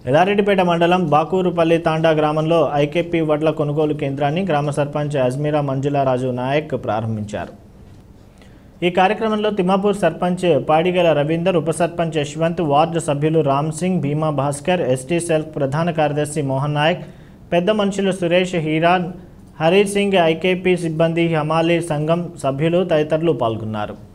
ఎల్లారెడ్డిపేట మండలం బాకూరుపల్లి తాండా గ్రామంలో ఐకేపీ వడ్ల కొనుగోలు కేంద్రాన్ని గ్రామ సర్పంచ్ అజ్మీరా మంజులా రాజు నాయక్ ప్రారంభించారు। ఈ కార్యక్రమంలో తిమ్మాపూర్ సర్పంచ్ పాడిగల రవీందర్, ఉప సర్పంచ్ యశ్వంత్, వార్డు సభ్యులు రామ్ సింగ్, భీమా భాస్కర్, ఎస్టీ సెల్ ప్రధాన కార్యదర్శి మోహన్ నాయక్, పెద్ద మనుషులు సురేష్, హీరాన్, హరి సింగ్, ఐకేపీ సిబ్బంది, హమాలీ సంఘం సభ్యులు తదితరులు పాల్గొన్నారు।